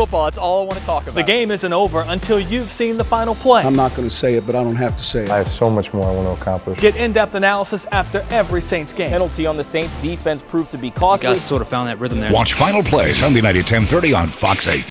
football. That's all I want to talk about. The game isn't over until you've seen the final play. I'm not going to say it, but I don't have to say it. I have so much more I want to accomplish. Get in-depth analysis after every Saints game. Penalty on the Saints defense proved to be costly. Guys sort of found that rhythm there. Watch Final Play Sunday night at 10:30 on Fox 8.